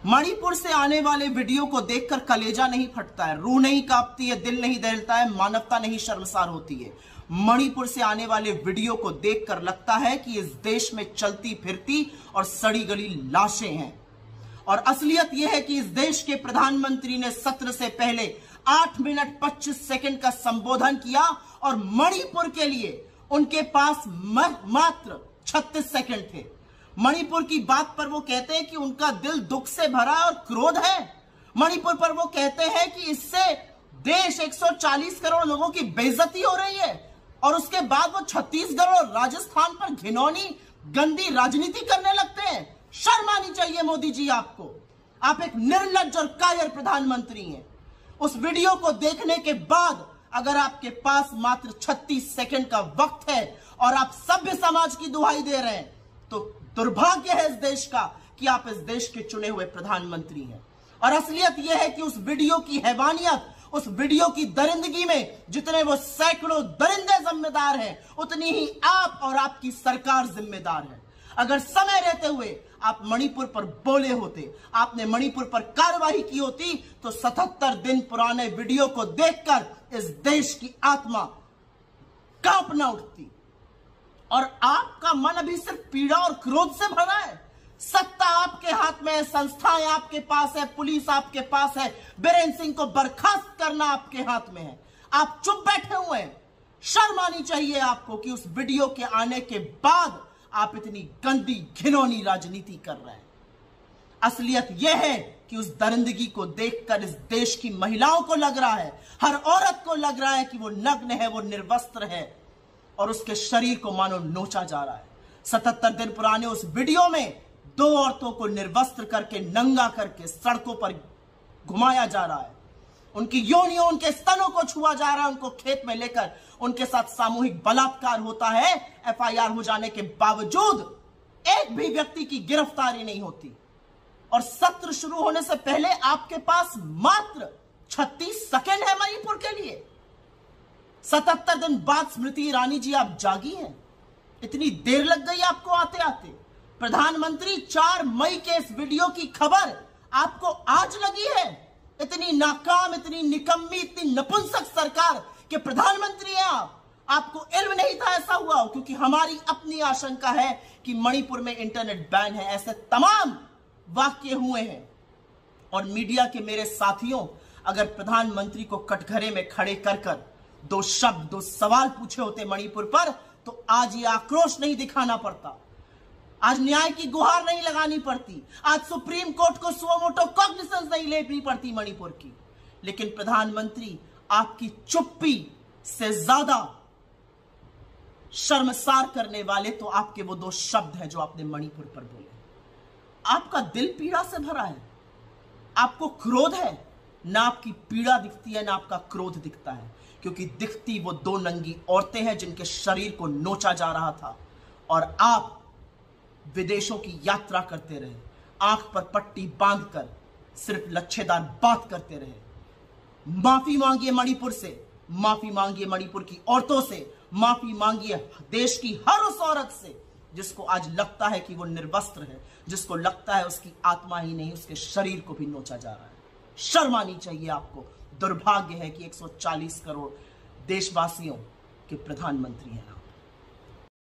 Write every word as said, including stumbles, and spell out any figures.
मणिपुर से आने वाले वीडियो को देखकर कलेजा नहीं फटता है, रूह नहीं कांपती है, दिल नहीं दहलता है, मानवता नहीं शर्मसार होती है। मणिपुर से आने वाले वीडियो को देखकर लगता है कि इस देश में चलती फिरती और सड़ी गली लाशें हैं। और असलियत यह है कि इस देश के प्रधानमंत्री ने सत्र से पहले आठ मिनट पच्चीस सेकंड का संबोधन किया और मणिपुर के लिए उनके पास मात्र छत्तीस सेकंड थे। मणिपुर की बात पर वो कहते हैं कि उनका दिल दुख से भरा और क्रोध है। मणिपुर पर वो कहते हैं कि इससे देश एक सौ चालीस करोड़ लोगों की बेइज्जती हो रही है और उसके बाद वो छत्तीसगढ़ और राजस्थान पर घिनौनी गंदी राजनीति करने लगते हैं। शर्म आनी चाहिए मोदी जी आपको। आप एक निर्लज्ज और कायर प्रधानमंत्री हैं। उस वीडियो को देखने के बाद अगर आपके पास मात्र छत्तीस सेकंड का वक्त है और आप सभ्य समाज की दुहाई दे रहे हैं तो दुर्भाग्य है इस देश का कि आप इस देश के चुने हुए प्रधानमंत्री हैं। और असलियत यह है कि उस वीडियो की हैवानियत, उस वीडियो की दरिंदगी में जितने वो सैकड़ों दरिंदे जिम्मेदार हैं, उतनी ही आप और आपकी सरकार जिम्मेदार है। अगर समय रहते हुए आप मणिपुर पर बोले होते, आपने मणिपुर पर कार्रवाई की होती तो सतहत्तर दिन पुराने वीडियो को देखकर इस देश की आत्मा कांप न उठती। और आपका मन अभी सिर्फ पीड़ा और क्रोध से भरा है। सत्ता आपके हाथ में है, संस्थाएं आपके पास है, पुलिस आपके पास है, बीरेंद्र सिंह को बर्खास्त करना आपके हाथ में है। आप चुप बैठे हुए हैं। शर्म आनी चाहिए आपको कि उस वीडियो के आने के बाद आप इतनी गंदी घिनौनी राजनीति कर रहे हैं। असलियत यह है कि उस दरिंदगी को देखकर इस देश की महिलाओं को लग रहा है, हर औरत को लग रहा है कि वो नग्न है, वो निर्वस्त्र है और उसके शरीर को मानो नोचा जा रहा है। सतहत्तर दिन पुराने उस वीडियो में दो औरतों को निर्वस्त्र करके, नंगा करके सड़कों पर घुमाया जा रहा है। उनकी योनियों, उनके स्तनों को छुआ जा रहा है, उनको खेत में लेकर उनके साथ सामूहिक बलात्कार होता है। एफ आई आर हो जाने के बावजूद एक भी व्यक्ति की गिरफ्तारी नहीं होती। और सत्र शुरू होने से पहले आपके पास मात्र छत्तीस सेकंड है मणिपुर के लिए। सतहत्तर दिन बाद स्मृति ईरानी जी आप जागी हैं। इतनी देर लग गई आपको आते आते। प्रधानमंत्री चार मई के इस वीडियो की खबर आपको आज लगी है। इतनी नाकाम, इतनी निकम्मी, इतनी नपुंसक सरकार के प्रधानमंत्री हैं आप। आपको इल्म नहीं था ऐसा हुआ हो, क्योंकि हमारी अपनी आशंका है कि मणिपुर में इंटरनेट बैन है। ऐसे तमाम वाक्य हुए हैं। और मीडिया के मेरे साथियों, अगर प्रधानमंत्री को कटघरे में खड़े कर कर दो शब्द, दो सवाल पूछे होते मणिपुर पर, तो आज ये आक्रोश नहीं दिखाना पड़ता, आज न्याय की गुहार नहीं लगानी पड़ती, आज सुप्रीम कोर्ट को सुओ मोटो कॉग्निसेंस नहीं लेनी पड़ती मणिपुर की। लेकिन प्रधानमंत्री, आपकी चुप्पी से ज्यादा शर्मसार करने वाले तो आपके वो दो शब्द हैं जो आपने मणिपुर पर बोले। आपका दिल पीड़ा से भरा है, आपको क्रोध है। ना आपकी पीड़ा दिखती है, ना आपका क्रोध दिखता है, क्योंकि दिखती वो दो नंगी औरतें हैं जिनके शरीर को नोचा जा रहा था। और आप विदेशों की यात्रा करते रहे, आंख पर पट्टी बांधकर सिर्फ लच्छेदार बात करते रहे। माफी मांगिए मणिपुर से, माफी मांगिए मणिपुर की औरतों से, माफी मांगिए देश की हर उस औरत से जिसको आज लगता है कि वो निर्वस्त्र है, जिसको लगता है उसकी आत्मा ही नहीं उसके शरीर को भी नोचा जा रहा है। शर्म आनी चाहिए आपको। दुर्भाग्य है कि एक सौ चालीस करोड़ देशवासियों के प्रधानमंत्री हैं आप।